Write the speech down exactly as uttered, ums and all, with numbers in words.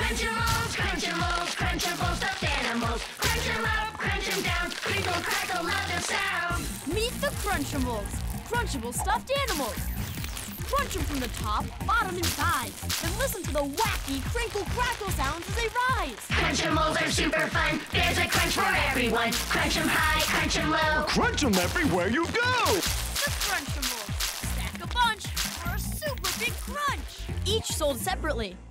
Crunchimals, Crunchimals, Crunchable stuffed animals. Crunch 'em up, crunch 'em down, crinkle, crackle, love the sound. Meet the Crunchimals, Crunchable stuffed animals. Crunch them from the top, bottom, and sides. And listen to the wacky crinkle, crackle sounds as they rise. Crunchimals are super fun. There's a crunch for everyone. Crunch 'em high, crunch 'em low. Crunch 'em everywhere you go. The Crunchimals. Stack a bunch for a super big crunch. Each sold separately.